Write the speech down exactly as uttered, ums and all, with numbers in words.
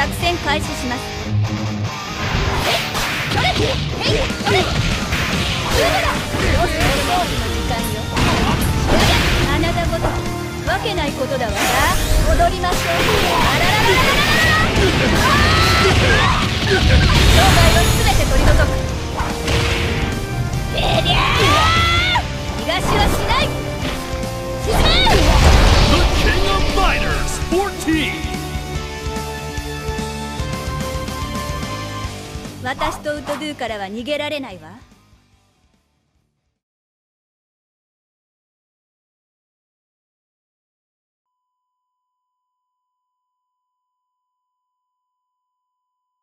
作戦開始します。えっ、それ、えい、それ、それだ。よし、勝負の時間よ。あなたごとわけないことだわ。さあ、踊りましょう。あららららららら。障害をすべて取り除く。えりゃー、逃がしはしない。進め。 The King of Fighters フォーティーン。 私とウッドドゥからは逃げられないわ。